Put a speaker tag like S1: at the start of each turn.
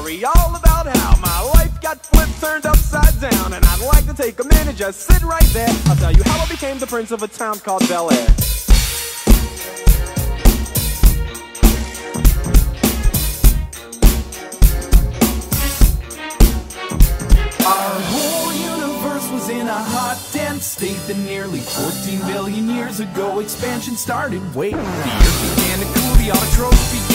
S1: story all about how my life got flipped, turned upside down. And I'd like to take a minute, just sit right there. I'll tell you how I became the prince of a town called Bel-Air.
S2: Our whole universe was in a hot, dense state that nearly 14 billion years ago expansion started. Wait, the earth began to cool, the autotrophs began